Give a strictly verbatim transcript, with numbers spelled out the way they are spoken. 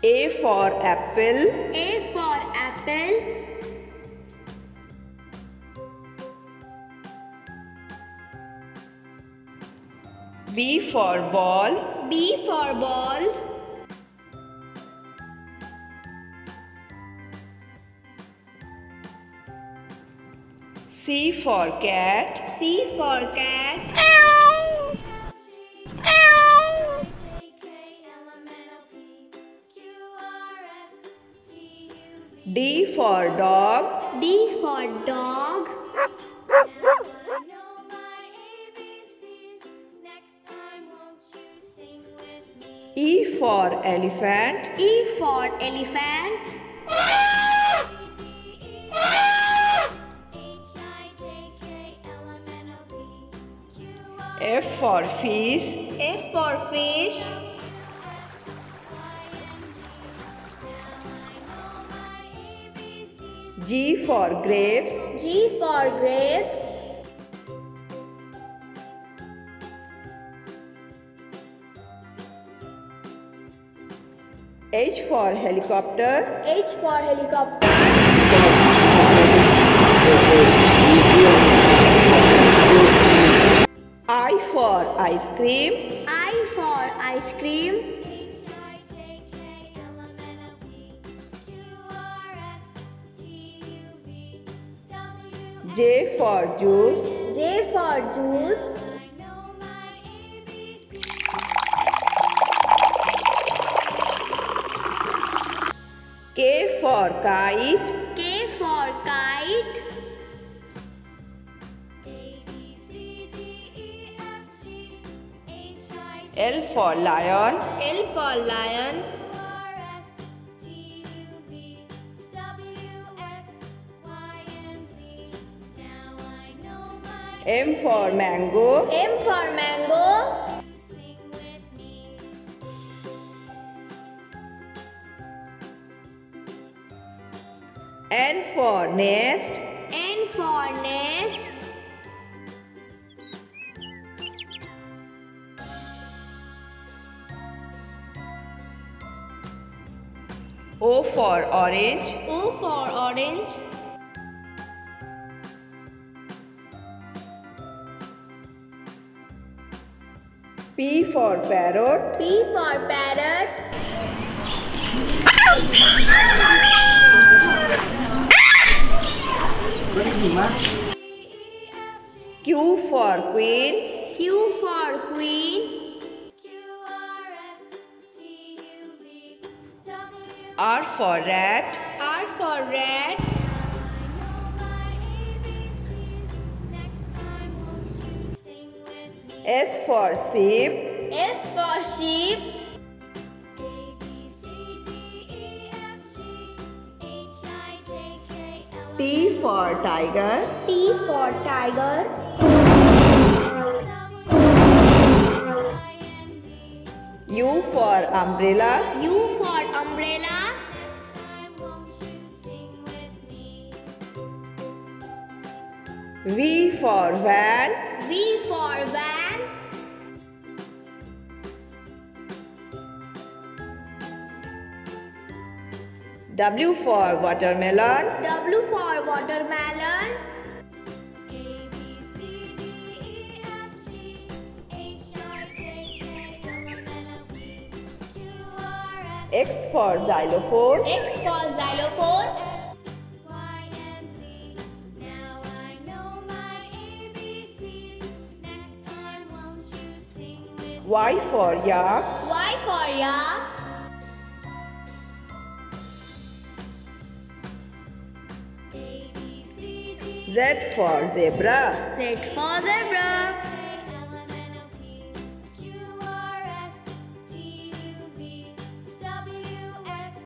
A for apple. A for apple. B for ball. B for ball. C for cat. C for cat. D for dog. D for dog. E for elephant. E for elephant. F for fish. F for fish. G for grapes. G for grapes. H for helicopter. H for helicopter. I for ice cream. I for ice cream. J for juice. J for juice. K for kite. K for kite. L for lion. L for lion. M for mango. M for mango. N for nest. N for nest. O for orange. O for orange. P for parrot. P for parrot. Q for queen. Q for queen. R for rat. R for rat. S for sheep. S for sheep. T for tiger. T for tiger. U for umbrella. U for umbrella. V for van. V for van. W for watermelon. W for watermelon. X for xylophone. X for xylophone. Y for yak. Y for yak. Z for zebra. Z for zebra.